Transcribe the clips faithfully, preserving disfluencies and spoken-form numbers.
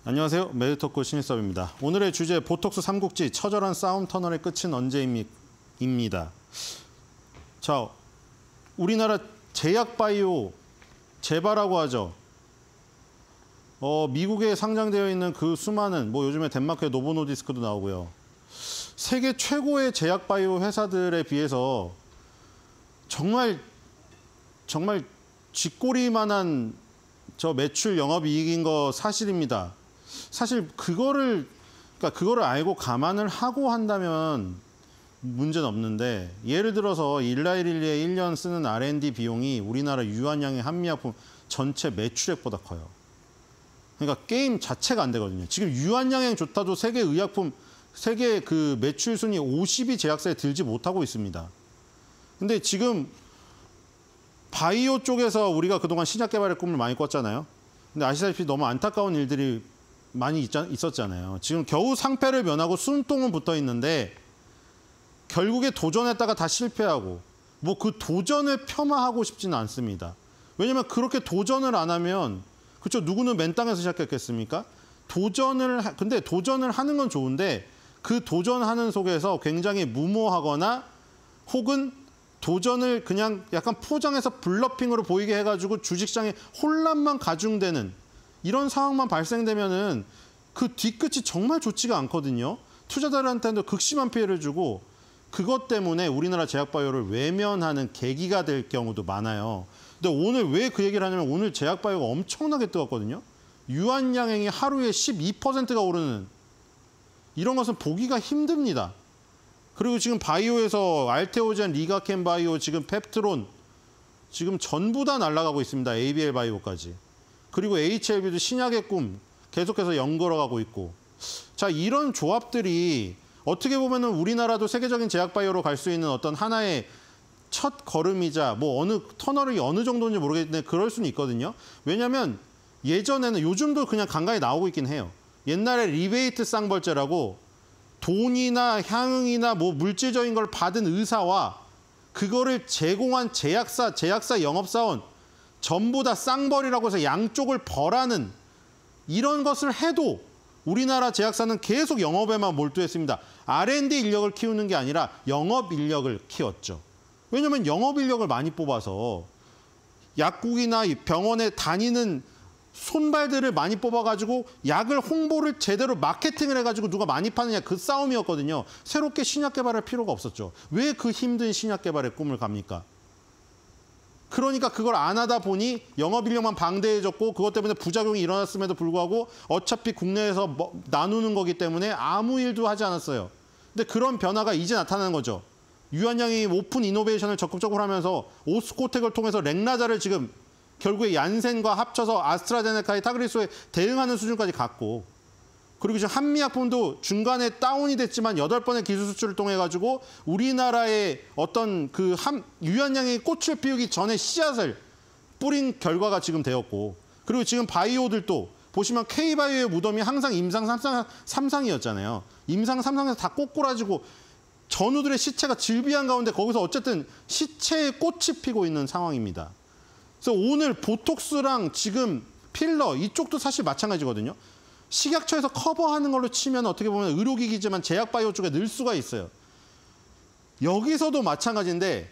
안녕하세요. 메디토크 신일섭입니다. 오늘의 주제 보톡스 삼국지 처절한 싸움 터널의 끝은 언제입니다. 자, 우리나라 제약바이오 제바라고 하죠. 어, 미국에 상장되어 있는 그 수많은 뭐 요즘에 덴마크의 노보노디스크도 나오고요. 세계 최고의 제약바이오 회사들에 비해서 정말 정말 쥐꼬리만한 저 매출 영업이익인 거 사실입니다. 사실 그거를 그러니까 그거를 알고 감안을 하고 한다면 문제는 없는데, 예를 들어서 일라이릴리에 일 년 쓰는 알 앤 디 비용이 우리나라 유한양의 한미약품 전체 매출액보다 커요. 그러니까 게임 자체가 안 되거든요. 지금 유한양행조차도 세계 의약품 세계 그 매출 순위 오십 위 제약사에 들지 못하고 있습니다. 근데 지금 바이오 쪽에서 우리가 그동안 신약 개발의 꿈을 많이 꿨잖아요. 근데 아시다시피 너무 안타까운 일들이 많이 있었잖아요. 지금 겨우 상패를 면하고 숨통은 붙어 있는데 결국에 도전했다가 다 실패하고, 뭐 그 도전을 폄하하고 싶지는 않습니다. 왜냐면 그렇게 도전을 안 하면, 그렇죠, 누구는 맨 땅에서 시작했겠습니까? 도전을 하, 근데 도전을 하는 건 좋은데 그 도전하는 속에서 굉장히 무모하거나 혹은 도전을 그냥 약간 포장해서 블러핑으로 보이게 해가지고 주식시장에 혼란만 가중되는 이런 상황만 발생되면은 그 뒤끝이 정말 좋지가 않거든요. 투자자들한테도 극심한 피해를 주고, 그것 때문에 우리나라 제약바이오를 외면하는 계기가 될 경우도 많아요. 근데 오늘 왜 그 얘기를 하냐면, 오늘 제약바이오가 엄청나게 뜨겁거든요. 유한양행이 하루에 십이 퍼센트가 오르는, 이런 것은 보기가 힘듭니다. 그리고 지금 바이오에서 알테오젠, 리가켄 바이오, 지금 펩트론 지금 전부 다 날아가고 있습니다. 에이 비 엘 바이오까지. 그리고 에이치 엘 비도 신약의 꿈 계속해서 연걸어가고 있고. 자, 이런 조합들이 어떻게 보면은 우리나라도 세계적인 제약바이오로 갈 수 있는 어떤 하나의 첫 걸음이자, 뭐 어느 터널이 어느 정도인지 모르겠는데 그럴 수는 있거든요. 왜냐하면 예전에는, 요즘도 그냥 간간히 나오고 있긴 해요. 옛날에 리베이트 쌍벌제라고 돈이나 향응이나 뭐 물질적인 걸 받은 의사와 그거를 제공한 제약사, 제약사 영업사원 전부 다 쌍벌이라고 해서 양쪽을 벌하는 이런 것을 해도 우리나라 제약사는 계속 영업에만 몰두했습니다. 알 앤 디 인력을 키우는 게 아니라 영업 인력을 키웠죠. 왜냐하면 영업 인력을 많이 뽑아서 약국이나 병원에 다니는 손발들을 많이 뽑아가지고 약을 홍보를 제대로 마케팅을 해가지고 누가 많이 파느냐, 그 싸움이었거든요. 새롭게 신약 개발할 필요가 없었죠. 왜 그 힘든 신약 개발의 꿈을 갑니까? 그러니까 그걸 안 하다 보니 영업인력만 방대해졌고, 그것 때문에 부작용이 일어났음에도 불구하고 어차피 국내에서 뭐 나누는 거기 때문에 아무 일도 하지 않았어요. 근데 그런 변화가 이제 나타나는 거죠. 유한양이 오픈 이노베이션을 적극적으로 하면서 오스코텍을 통해서 렉나자를 지금 결국에 얀센과 합쳐서 아스트라제네카의 타그리소에 대응하는 수준까지 갔고, 그리고 지금 한미약품도 중간에 다운이 됐지만 여덟 번의 기술 수출을 통해 가지고 우리나라의 어떤 그 한, 유한양의 꽃을 피우기 전에 씨앗을 뿌린 결과가 지금 되었고, 그리고 지금 바이오들도 보시면 K바이오의 무덤이 항상 임상 삼상, 삼상이었잖아요. 임상 삼상에서 다 꼬꾸라지고 전우들의 시체가 질비한 가운데 거기서 어쨌든 시체의 꽃이 피고 있는 상황입니다. 그래서 오늘 보톡스랑 지금 필러 이쪽도 사실 마찬가지거든요. 식약처에서 커버하는 걸로 치면 어떻게 보면 의료기기지만 제약바이오 쪽에 늘 수가 있어요. 여기서도 마찬가지인데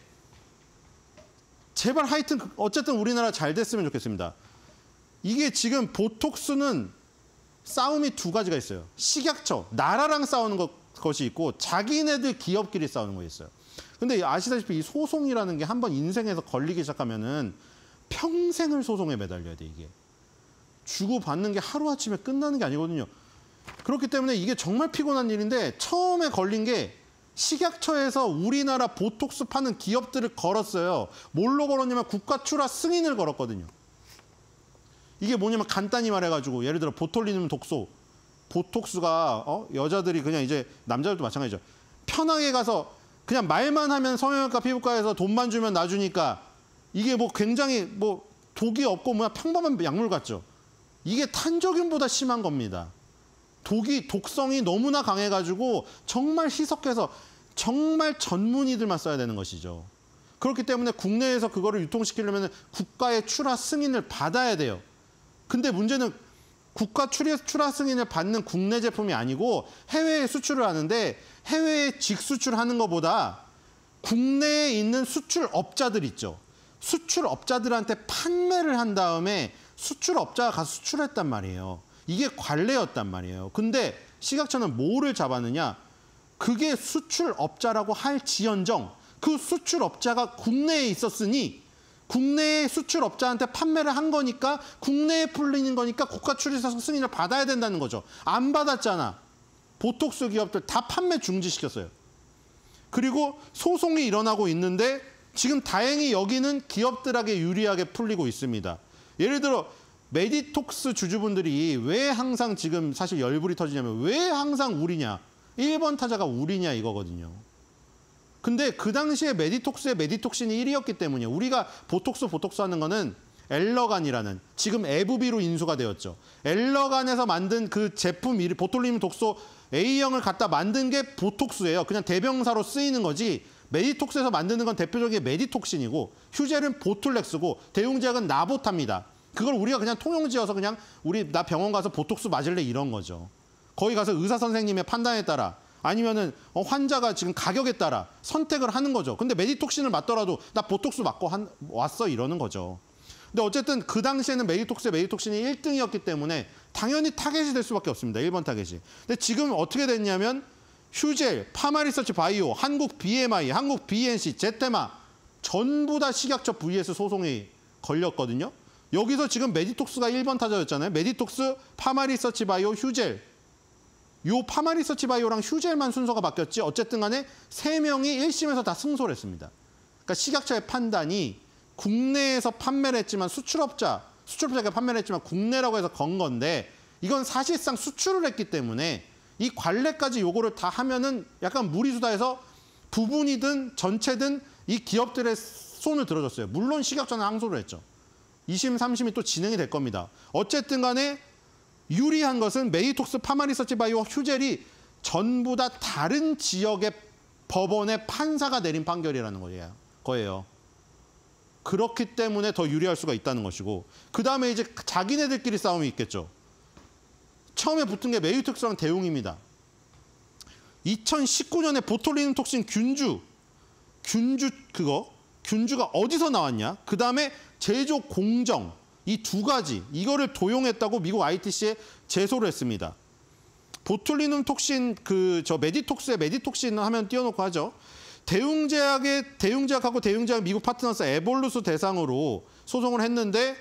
제발 하여튼 어쨌든 우리나라 잘 됐으면 좋겠습니다. 이게 지금 보톡스는 싸움이 두 가지가 있어요. 식약처, 나라랑 싸우는 것, 것이 있고 자기네들 기업끼리 싸우는 거 있어요. 근데 아시다시피 이 소송이라는 게 한번 인생에서 걸리기 시작하면은 평생을 소송에 매달려야 돼, 이게. 주고받는 게 하루아침에 끝나는 게 아니거든요. 그렇기 때문에 이게 정말 피곤한 일인데, 처음에 걸린 게 식약처에서 우리나라 보톡스 파는 기업들을 걸었어요. 뭘로 걸었냐면 국가 출하 승인을 걸었거든요. 이게 뭐냐면 간단히 말해가지고, 예를 들어 보톨리눔 독소, 보톡스가 어? 여자들이 그냥 이제 남자들도 마찬가지죠. 편하게 가서 그냥 말만 하면 성형외과 피부과에서 돈만 주면 놔주니까 이게 뭐 굉장히 뭐 독이 없고 뭐야 평범한 약물 같죠. 이게 탄저균보다 심한 겁니다. 독이, 독성이 너무나 강해가지고 정말 희석해서 정말 전문의들만 써야 되는 것이죠. 그렇기 때문에 국내에서 그거를 유통시키려면 국가의 출하 승인을 받아야 돼요. 근데 문제는 국가 출하 승인을 받는 국내 제품이 아니고 해외에 수출을 하는데 해외에 직수출하는 것보다 국내에 있는 수출업자들 있죠. 수출업자들한테 판매를 한 다음에 수출업자가 가서 수출했단 말이에요. 이게 관례였단 말이에요. 근데 식약처는 뭐를 잡았느냐? 그게 수출업자라고 할지언정 그 수출업자가 국내에 있었으니 국내의 수출업자한테 판매를 한 거니까 국내에 풀리는 거니까 국가 출하 승인을 받아야 된다는 거죠. 안 받았잖아. 보톡스 기업들 다 판매 중지시켰어요. 그리고 소송이 일어나고 있는데 지금 다행히 여기는 기업들에게 유리하게 풀리고 있습니다. 예를 들어 메디톡스 주주분들이 왜 항상 지금 사실 열불이 터지냐면 왜 항상 우리냐. 일 번 타자가 우리냐 이거거든요. 근데 그 당시에 메디톡스의 메디톡신이 일 위였기 때문에 우리가 보톡스 보톡스 하는 거는 엘러간이라는 지금 에브비로 인수가 되었죠. 엘러간에서 만든 그 제품 보톨리눔 독소 A형을 갖다 만든 게 보톡스예요. 그냥 대명사로 쓰이는 거지 메디톡스에서 만드는 건 대표적인 메디톡신이고 휴젤은 보툴렉스고 대웅제약은 나보타입니다. 그걸 우리가 그냥 통용지어서 그냥 우리 나 병원 가서 보톡스 맞을래 이런 거죠. 거기 가서 의사 선생님의 판단에 따라 아니면은 환자가 지금 가격에 따라 선택을 하는 거죠. 근데 메디톡신을 맞더라도 나 보톡스 맞고 한, 왔어 이러는 거죠. 근데 어쨌든 그 당시에는 메디톡스의 메디톡신이 일 등이었기 때문에 당연히 타겟이 될 수밖에 없습니다. 일 번 타겟이. 근데 지금 어떻게 됐냐면 휴젤, 파마리서치 바이오, 한국 비엠아이, 한국 비엔씨, 제테마 전부 다 식약처 브이에스 소송이 걸렸거든요. 여기서 지금 메디톡스가 일 번 타자였잖아요. 메디톡스, 파마리서치 바이오, 휴젤. 요 파마리서치 바이오랑 휴젤만 순서가 바뀌었지 어쨌든 간에 세 명이 일 심에서 다 승소를 했습니다. 그러니까 식약처의 판단이 국내에서 판매를 했지만 수출업자, 수출업자가 판매를 했지만 국내라고 해서 건 건데 이건 사실상 수출을 했기 때문에 이 관례까지 요거를 다 하면은 약간 무리수다해서 부분이든 전체든 이 기업들의 손을 들어줬어요. 물론 식약처는 항소를 했죠. 이 심, 삼 심이 또 진행이 될 겁니다. 어쨌든 간에 유리한 것은 메디톡스, 파마리서치 바이오, 휴젤이 전부 다 다른 지역의 법원의 판사가 내린 판결이라는 거예요. 거예요. 그렇기 때문에 더 유리할 수가 있다는 것이고 그 다음에 이제 자기네들끼리 싸움이 있겠죠. 처음에 붙은 게 메디톡스랑 대웅입니다. 이천십구 년에 보톨리눔 톡신 균주, 균주 그거, 균주가 어디서 나왔냐? 그 다음에 제조 공정, 이 두 가지, 이거를 도용했다고 미국 아이티씨에 제소를 했습니다. 보툴리눔 톡신, 그, 저 메디톡스의 메디톡신 하면 띄워놓고 하죠. 대웅제약의, 대웅제약하고 대웅제약 미국 파트너사 에볼루스 대상으로 소송을 했는데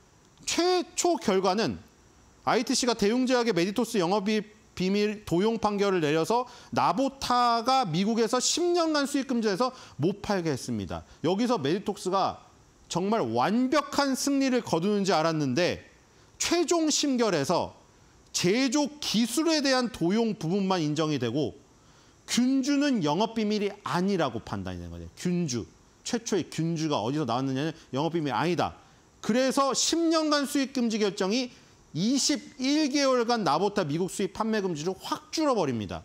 최초 결과는 아이티씨가 대웅제약의 메디톡스 영업이 비밀 도용 판결을 내려서 나보타가 미국에서 십 년간 수입 금지해서 못 팔게 했습니다. 여기서 메디톡스가 정말 완벽한 승리를 거두는지 알았는데 최종 심결에서 제조 기술에 대한 도용 부분만 인정이 되고 균주는 영업비밀이 아니라고 판단이 된 거죠. 균주. 최초의 균주가 어디서 나왔느냐는 영업비밀이 아니다. 그래서 십 년간 수입 금지 결정이 이십일 개월간 나보타 미국 수입 판매 금지를 확 줄여버립니다.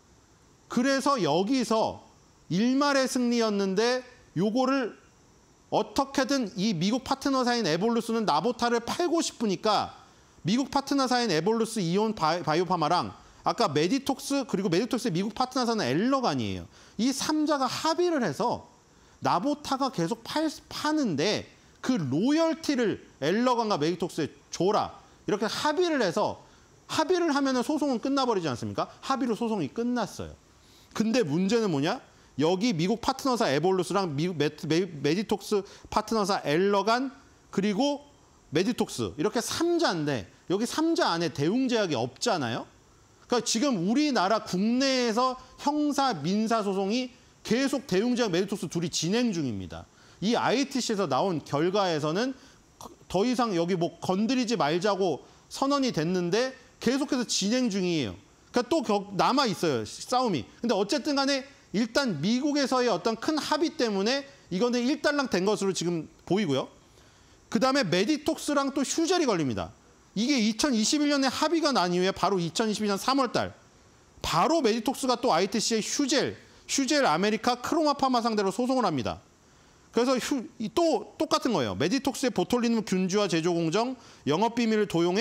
그래서 여기서 일말의 승리였는데 요거를 어떻게든 이 미국 파트너사인 에볼루스는 나보타를 팔고 싶으니까 미국 파트너사인 에볼루스, 이온 바이오파마랑 아까 메디톡스 그리고 메디톡스의 미국 파트너사는 엘러간이에요. 이 삼자가 합의를 해서 나보타가 계속 팔, 파는데 그 로열티를 엘러간과 메디톡스에 줘라. 이렇게 합의를 해서 합의를 하면 소송은 끝나버리지 않습니까? 합의로 소송이 끝났어요. 근데 문제는 뭐냐? 여기 미국 파트너사 에볼루스랑 미국 메디톡스 파트너사 엘러간 그리고 메디톡스 이렇게 삼자인데 여기 삼자 안에 대웅제약이 없잖아요. 그러니까 지금 우리나라 국내에서 형사 민사 소송이 계속 대웅제약 메디톡스 둘이 진행 중입니다. 이 아이티씨에서 나온 결과에서는 더 이상 여기 뭐 건드리지 말자고 선언이 됐는데 계속해서 진행 중이에요. 그러니까 또 남아 있어요, 싸움이. 근데 어쨌든 간에 일단 미국에서의 어떤 큰 합의 때문에 이거는 일단락 된 것으로 지금 보이고요. 그 다음에 메디톡스랑 또 휴젤이 걸립니다. 이게 이천이십일 년에 합의가 난 이후에 바로 이천이십이 년 삼월 달 바로 메디톡스가 또 아이티씨의 휴젤, 휴젤 아메리카 크로마파마 상대로 소송을 합니다. 그래서 휴, 또 똑같은 거예요. 메디톡스의 보톨리눔 균주화 제조 공정, 영업비밀을 도용해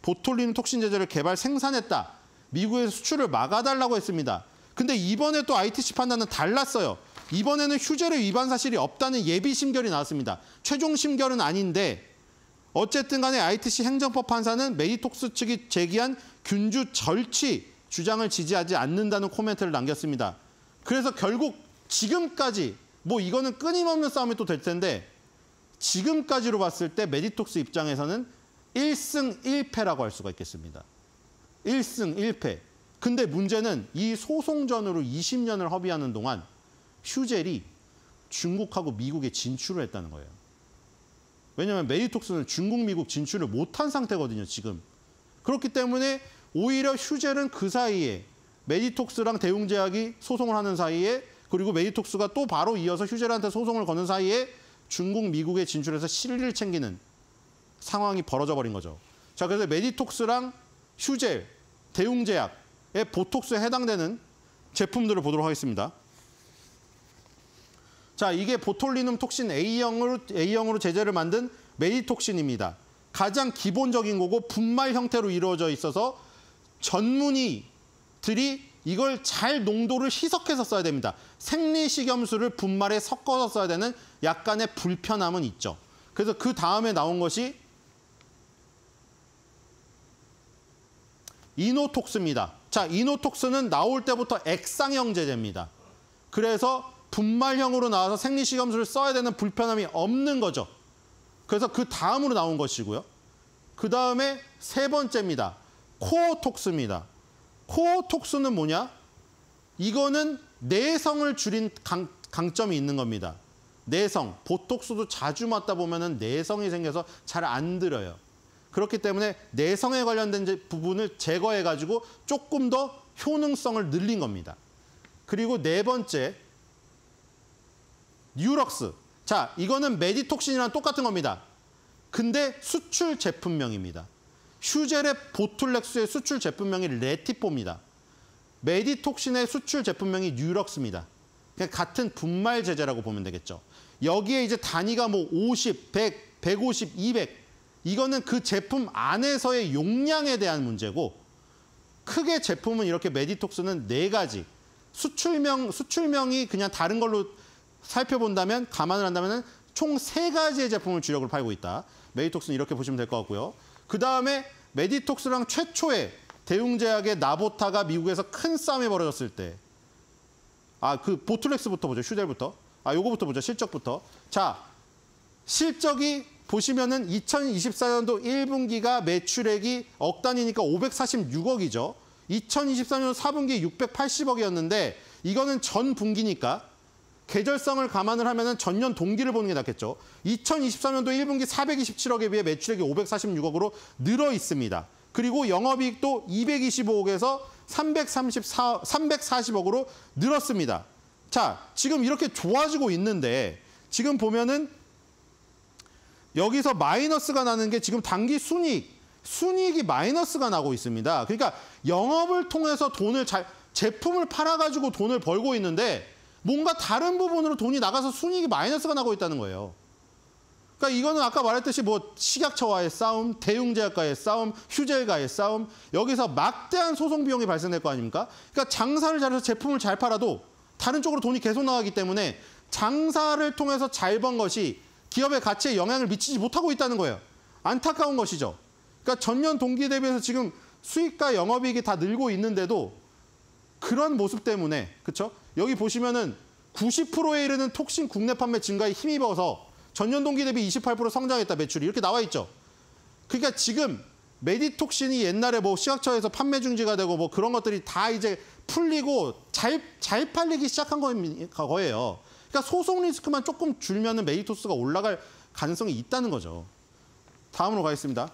보톨리눔 톡신 제제를 개발 생산했다. 미국에서 수출을 막아달라고 했습니다. 근데 이번에 또 아이티씨 판단은 달랐어요. 이번에는 휴재료 위반 사실이 없다는 예비 심결이 나왔습니다. 최종 심결은 아닌데 어쨌든 간에 아이티씨 행정법 판사는 메디톡스 측이 제기한 균주 절취 주장을 지지하지 않는다는 코멘트를 남겼습니다. 그래서 결국 지금까지 뭐 이거는 끊임없는 싸움이 또 될 텐데 지금까지로 봤을 때 메디톡스 입장에서는 일승 일패라고 할 수가 있겠습니다. 일승 일패. 근데 문제는 이 소송전으로 이십 년을 허비하는 동안 휴젤이 중국하고 미국에 진출을 했다는 거예요. 왜냐하면 메디톡스는 중국, 미국 진출을 못한 상태거든요, 지금. 그렇기 때문에 오히려 휴젤은 그 사이에 메디톡스랑 대웅제약이 소송을 하는 사이에 그리고 메디톡스가 또 바로 이어서 휴젤한테 소송을 거는 사이에 중국, 미국에 진출해서 실리를 챙기는 상황이 벌어져 버린 거죠. 자, 그래서 메디톡스랑 휴젤, 대웅제약의 보톡스에 해당되는 제품들을 보도록 하겠습니다. 자, 이게 보톨리눔 톡신 A형으로, A형으로 제제를 만든 메디톡신입니다. 가장 기본적인 거고 분말 형태로 이루어져 있어서 전문의들이 이걸 잘 농도를 희석해서 써야 됩니다. 생리식염수를 분말에 섞어서 써야 되는 약간의 불편함은 있죠. 그래서 그 다음에 나온 것이 이노톡스입니다. 자, 이노톡스는 나올 때부터 액상형 제제입니다. 그래서 분말형으로 나와서 생리식염수를 써야 되는 불편함이 없는 거죠. 그래서 그 다음으로 나온 것이고요. 그 다음에 세 번째입니다. 코어톡스입니다. 코어톡스는 뭐냐? 이거는 내성을 줄인 강, 강점이 있는 겁니다. 내성, 보톡스도 자주 맞다 보면은 내성이 생겨서 잘 안 들어요. 그렇기 때문에 내성에 관련된 부분을 제거해가지고 조금 더 효능성을 늘린 겁니다. 그리고 네 번째, 뉴럭스. 자, 이거는 메디톡신이랑 똑같은 겁니다. 근데 수출 제품명입니다. 휴젤의 보툴렉스의 수출 제품명이 레티포입니다. 메디톡신의 수출 제품명이 뉴럭스입니다. 그냥 같은 분말 제제라고 보면 되겠죠. 여기에 이제 단위가 뭐 오십, 백, 백오십, 이백 이거는 그 제품 안에서의 용량에 대한 문제고 크게 제품은 이렇게 메디톡스는 네 가지. 수출명, 수출명이 그냥 다른 걸로 살펴본다면, 감안을 한다면 총 세 가지의 제품을 주력으로 팔고 있다. 메디톡스는 이렇게 보시면 될 것 같고요. 그 다음에 메디톡스랑 최초의 대웅제약의 나보타가 미국에서 큰 싸움이 벌어졌을 때, 아, 그 보툴렉스부터 보죠. 휴젤부터. 아, 요거부터 보죠. 실적부터. 자, 실적이 보시면은 이천이십사 년도 일 분기가 매출액이 억 단위니까 오백사십육억이죠. 이천이십삼 년 사 분기 육백팔십억이었는데 이거는 전 분기니까 계절성을 감안을 하면은 전년 동기를 보는 게 낫겠죠. 이천이십삼 년도 일 분기 사백이십칠억에 비해 매출액이 오백사십육억으로 늘어 있습니다. 그리고 영업이익도 이백이십오억에서 삼백삼십사, 삼백사십억으로 늘었습니다. 자, 지금 이렇게 좋아지고 있는데 지금 보면은 여기서 마이너스가 나는 게 지금 당기 순이익, 순이익이 마이너스가 나고 있습니다. 그러니까 영업을 통해서 돈을 잘, 제품을 팔아가지고 돈을 벌고 있는데 뭔가 다른 부분으로 돈이 나가서 순이익이 마이너스가 나고 있다는 거예요. 그러니까 이거는 아까 말했듯이 뭐 식약처와의 싸움, 대웅제약과의 싸움, 휴젤과의 싸움, 여기서 막대한 소송 비용이 발생될 거 아닙니까? 그러니까 장사를 잘해서 제품을 잘 팔아도 다른 쪽으로 돈이 계속 나가기 때문에 장사를 통해서 잘 번 것이 기업의 가치에 영향을 미치지 못하고 있다는 거예요. 안타까운 것이죠. 그러니까 전년 동기 대비해서 지금 수익과 영업이익이 다 늘고 있는데도 그런 모습 때문에, 그렇죠? 여기 보시면은 구십 퍼센트에 이르는 톡신 국내 판매 증가에 힘입어서 전년 동기 대비 이십팔 퍼센트 성장했다, 매출이. 이렇게 나와 있죠. 그러니까 지금 메디톡신이 옛날에 뭐 식약처에서 판매 중지가 되고 뭐 그런 것들이 다 이제 풀리고 잘, 잘 팔리기 시작한 거예요. 그러니까 소송 리스크만 조금 줄면은 메디톡스가 올라갈 가능성이 있다는 거죠. 다음으로 가겠습니다.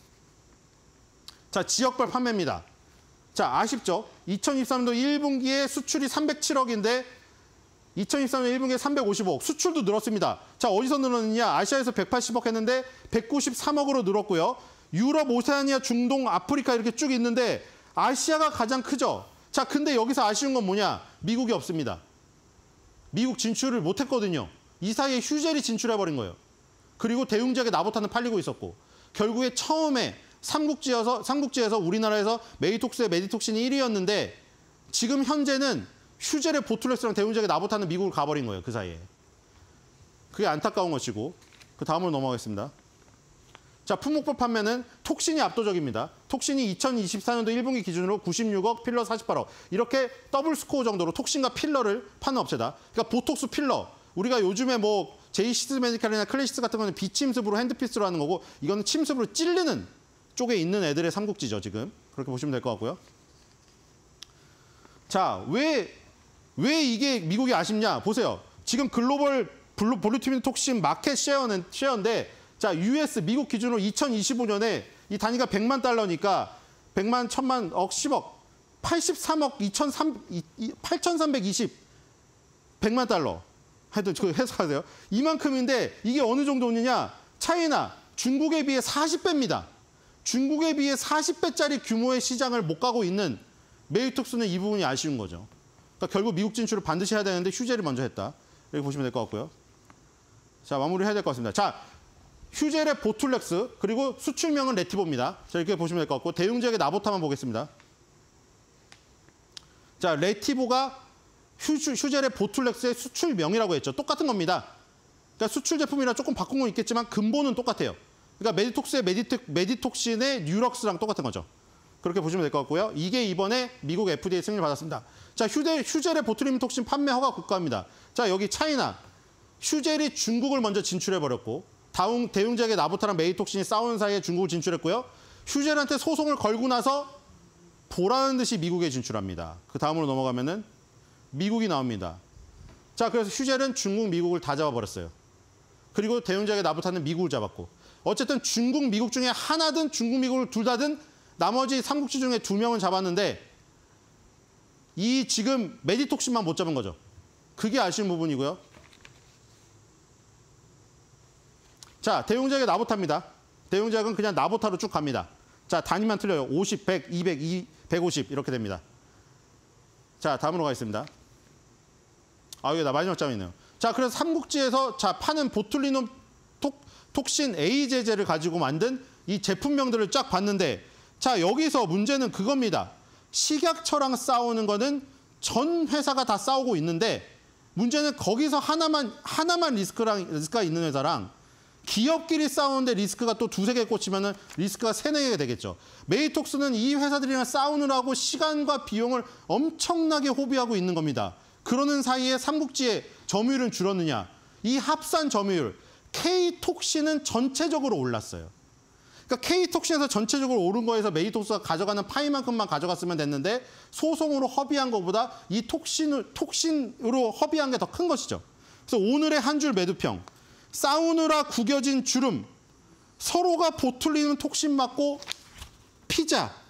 자, 지역별 판매입니다. 자, 아쉽죠? 이천이십삼 년도 일 분기에 수출이 삼백칠억인데 이천이십삼 년 일 분기에 삼백오십억, 수출도 늘었습니다. 자, 어디서 늘었느냐? 아시아에서 백팔십억 했는데 백구십삼억으로 늘었고요. 유럽, 오세아니아, 중동, 아프리카 이렇게 쭉 있는데 아시아가 가장 크죠? 자, 근데 여기서 아쉬운 건 뭐냐? 미국이 없습니다. 미국 진출을 못했거든요. 이 사이에 휴젤이 진출해버린 거예요. 그리고 대웅제약의 나보타는 팔리고 있었고 결국에 처음에 삼국지여서 삼국지에서 우리나라에서 메디톡스의 메디톡신이 일 위였는데 지금 현재는 휴젤의 보툴렉스랑 대웅제약의 나보타는 미국을 가버린 거예요. 그 사이에. 그게 안타까운 것이고 그 다음으로 넘어가겠습니다. 자, 품목별 판매는 톡신이 압도적입니다. 톡신이 이천이십사 년도 일 분기 기준으로 구십육억, 필러 사십팔억. 이렇게 더블 스코어 정도로 톡신과 필러를 파는 업체다. 그러니까 보톡스 필러. 우리가 요즘에 뭐 제이시스 메디칼이나 클래시스 같은 거는 비침습으로 핸드피스로 하는 거고 이거는 침습으로 찌르는 쪽에 있는 애들의 삼국지죠, 지금. 그렇게 보시면 될 것 같고요. 자, 왜, 왜 이게 미국이 아쉽냐? 보세요. 지금 글로벌 볼루티민 톡신 마켓 쉐어는, 쉐어인데 자, 유에스, 미국 기준으로 이천이십오 년에 이 단위가 백만 달러니까 백만, 천만, 억, 십억, 팔십삼억, 팔천삼백이십, 백만 달러. 하여튼 그 해석하세요. 이만큼인데 이게 어느 정도 오느냐? 차이나, 중국에 비해 사십 배입니다. 중국에 비해 사십 배짜리 규모의 시장을 못 가고 있는 메디톡스는 이 부분이 아쉬운 거죠. 그러니까 결국 미국 진출을 반드시 해야 되는데 휴젤이 먼저 했다. 이렇게 보시면 될 것 같고요. 자, 마무리해야 될 것 같습니다. 자, 휴젤의 보툴렉스 그리고 수출명은 레티보입니다. 자, 이렇게 보시면 될 것 같고 대웅제약의 나보타만 보겠습니다. 자, 레티보가 휴, 휴젤의 보툴렉스의 수출명이라고 했죠. 똑같은 겁니다. 그러니까 수출 제품이라 조금 바꾼 건 있겠지만 근본은 똑같아요. 그러니까 메디톡스의 메디톡, 메디톡신의 뉴럭스랑 똑같은 거죠. 그렇게 보시면 될 것 같고요. 이게 이번에 미국 에프디에이 승인을 받았습니다. 자, 휴젤, 휴젤의 보툴리눔 톡신 판매 허가 국가입니다. 자, 여기 차이나. 휴젤이 중국을 먼저 진출해버렸고 다웅, 대웅제약의 나보타랑 메디톡신이 싸우는 사이에 중국을 진출했고요. 휴젤한테 소송을 걸고 나서 보라는 듯이 미국에 진출합니다. 그 다음으로 넘어가면은 미국이 나옵니다. 자, 그래서 휴젤은 중국, 미국을 다 잡아버렸어요. 그리고 대웅제약의 나보타는 미국을 잡았고 어쨌든 중국, 미국 중에 하나든 중국, 미국을 둘 다든 나머지 삼국지 중에 두 명은 잡았는데 이 지금 메디톡신만 못 잡은 거죠. 그게 아쉬운 부분이고요. 자, 대웅제약의 나보타입니다. 대웅제약은 그냥 나보타로 쭉 갑니다. 자, 단위만 틀려요. 오십, 백, 이백, 백오십 이렇게 됩니다. 자, 다음으로 가겠습니다. 아, 여기 나 마지막 장이네요. 자, 그래서 삼국지에서 자 파는 보툴리눔 톡, 톡신 A 제제를 가지고 만든 이 제품명들을 쫙 봤는데 자, 여기서 문제는 그겁니다. 식약처랑 싸우는 거는 전 회사가 다 싸우고 있는데 문제는 거기서 하나만 하나만 리스크랑 리스크가 있는 회사랑 기업끼리 싸우는데 리스크가 또 두세 개 꽂히면은 리스크가 세네 개가 되겠죠. 메디톡스는 이 회사들이랑 싸우느라고 시간과 비용을 엄청나게 호비하고 있는 겁니다. 그러는 사이에 삼국지의 점유율은 줄었느냐? 이 합산 점유율, K톡신은 전체적으로 올랐어요. 그러니까 K톡신에서 전체적으로 오른 거에서 메디톡스가 가져가는 파이만큼만 가져갔으면 됐는데 소송으로 허비한 것보다 이 톡신을, 톡신으로 허비한 게 더 큰 것이죠. 그래서 오늘의 한 줄 매도평. 싸우느라 구겨진 주름. 서로가 보툴리는 톡신 맞고 피자.